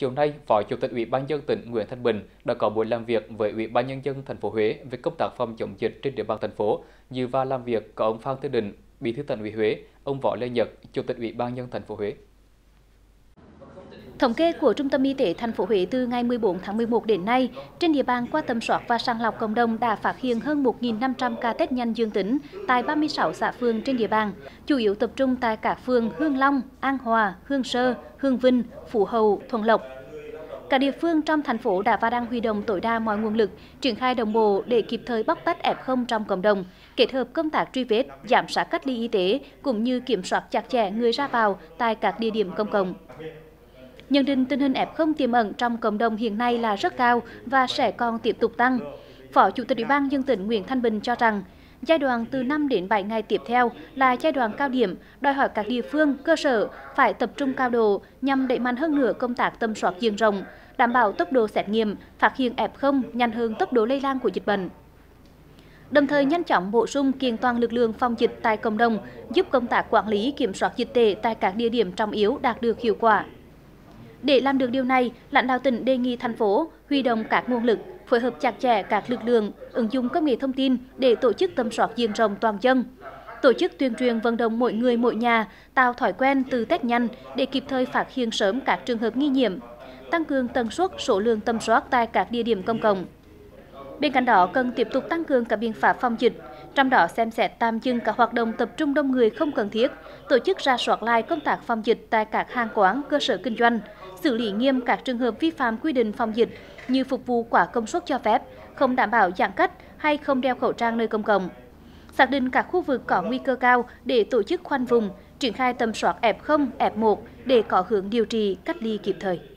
Chiều nay, Phó Chủ tịch Ủy ban nhân dân tỉnh Nguyễn Thanh Bình đã có buổi làm việc với Ủy ban nhân dân thành phố Huế về công tác phòng chống dịch trên địa bàn thành phố. Dự và làm việc có ông Phan Thế Định, Bí thư Thành ủy Huế, ông Võ Lê Nhật, Chủ tịch Ủy ban nhân dân thành phố Huế. Thống kê của Trung tâm Y tế thành phố Huế từ ngày 14 tháng 11 đến nay, trên địa bàn qua tầm soát và sàng lọc cộng đồng đã phát hiện hơn 1.500 ca test nhanh dương tính tại 36 xã phường trên địa bàn, chủ yếu tập trung tại các phường Hương Long, An Hòa, Hương Sơ, Hương Vinh, Phú Hậu, Thuận Lộc. Các địa phương trong thành phố đã và đang huy động tối đa mọi nguồn lực, triển khai đồng bộ để kịp thời bóc tách F0 trong cộng đồng, kết hợp công tác truy vết, giám sát cách ly y tế cũng như kiểm soát chặt chẽ người ra vào tại các địa điểm công cộng. Nhận định tình hình F0 tiềm ẩn trong cộng đồng hiện nay là rất cao và sẽ còn tiếp tục tăng. Phó Chủ tịch Ủy ban nhân dân tỉnh Nguyễn Thanh Bình cho rằng, giai đoạn từ 5 đến 7 ngày tiếp theo là giai đoạn cao điểm, đòi hỏi các địa phương, cơ sở phải tập trung cao độ nhằm đẩy mạnh hơn nữa công tác tầm soát diện rộng, đảm bảo tốc độ xét nghiệm, phát hiện F0 nhanh hơn tốc độ lây lan của dịch bệnh. Đồng thời nhanh chóng bổ sung kiện toàn lực lượng phòng dịch tại cộng đồng, giúp công tác quản lý kiểm soát dịch tễ tại các địa điểm trọng yếu đạt được hiệu quả. Để làm được điều này, lãnh đạo tỉnh đề nghị thành phố huy động các nguồn lực, phối hợp chặt chẽ các lực lượng, ứng dụng công nghệ thông tin để tổ chức tầm soát diện rộng toàn dân, tổ chức tuyên truyền vận động mỗi người mỗi nhà, tạo thói quen tự test nhanh để kịp thời phát hiện sớm các trường hợp nghi nhiễm, tăng cường tần suất, số lượng tầm soát tại các địa điểm công cộng. Bên cạnh đó, cần tiếp tục tăng cường các biện pháp phòng dịch, trong đó xem xét tạm dừng các hoạt động tập trung đông người không cần thiết, tổ chức rà soát lại công tác phòng dịch tại các hàng quán, cơ sở kinh doanh, xử lý nghiêm các trường hợp vi phạm quy định phòng dịch như phục vụ quá công suất cho phép, không đảm bảo giãn cách hay không đeo khẩu trang nơi công cộng. Xác định các khu vực có nguy cơ cao để tổ chức khoanh vùng, triển khai tầm soát F0, F1 để có hướng điều trị, cách ly kịp thời.